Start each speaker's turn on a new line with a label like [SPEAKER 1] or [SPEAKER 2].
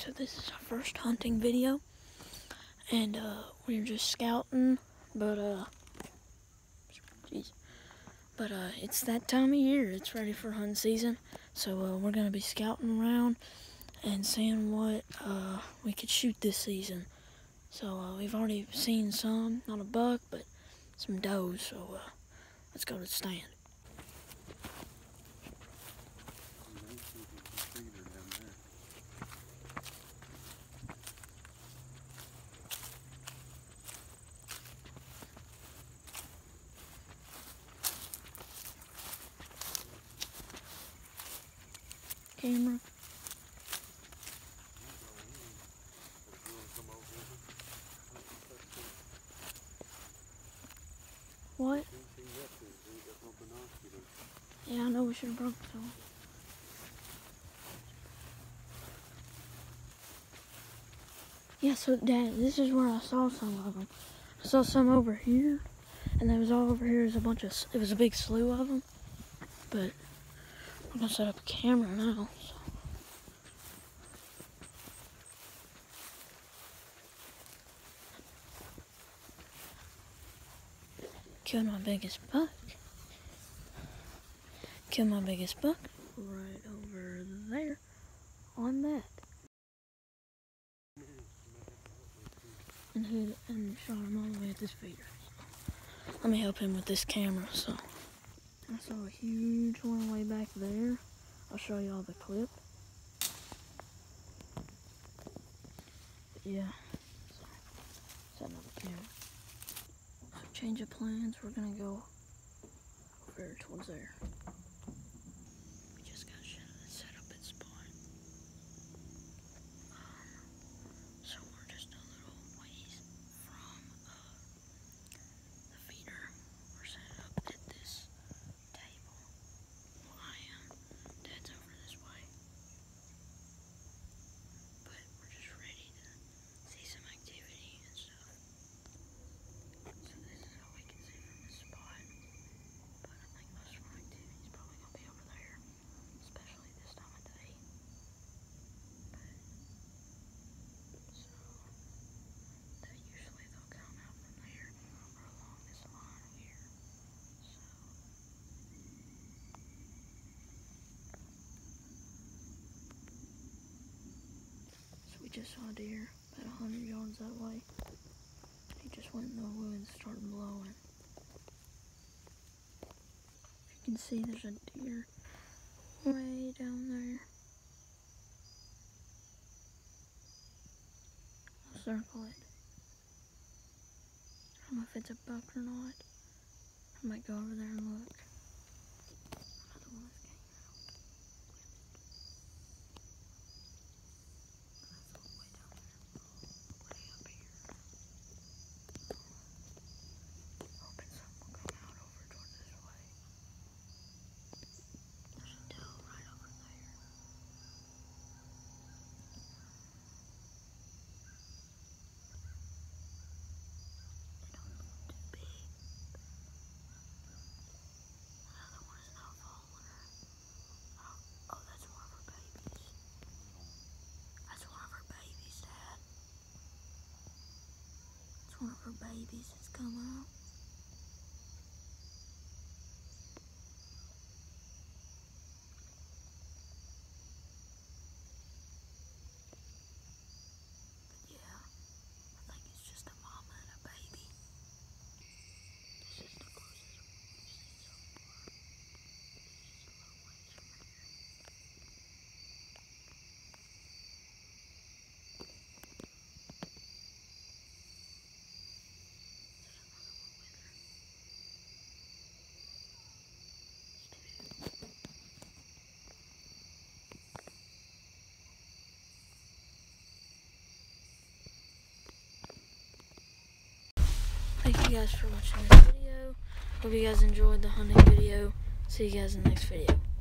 [SPEAKER 1] So this is our first hunting video, and we're just scouting, but it's that time of year. It's ready for hunting season, so we're gonna be scouting around and seeing what we could shoot this season. So we've already seen some, not a buck, but some does. So let's go to the stand. Camera. What? Yeah, I know we should have broke some. Yeah, so Dad, this is where I saw some of them. I saw some over here, and there was all over here. It was a big slew of them. But I'm gonna set up a camera now. So. Killed my biggest buck. Killed my biggest buck right over there on that. And shot him all the way at this feeder. Let me help him with this camera. So I saw a huge one way back there. I'll show you all the clip. But yeah, so setting up the camera. So change of plans. We're gonna go over towards there. We just got set up its spot. So we're just a little ways from the feeder. We're set up at this table. Well, I am. Dad's over this way. But we're just ready to see some activity and stuff. So this is all we can see from this spot. But I think most of our activity is probably going to be over there, especially this time of day. But so usually they'll come out from there or along this line here. So we just saw a deer about 100 yards that way. He just went in the woods, started blowing. You can see there's a deer way down there. I'll circle it. I don't know if it's a buck or not. I might go over there and look. Another one that came out. That's all the way down there. Way up here. Hoping something will come out over toward this way. There's a doe right over there. It don't look too big. Another one is not following her. Oh, that's one of her babies. That's one of her babies, Dad. It's one of her babies that's come out. But yeah, I think it's just a mama and a baby. This is the closest one we've seen so far. This is a little ways from here. Thank you guys for watching this video. Hope you guys enjoyed the hunting video. See you guys in the next video.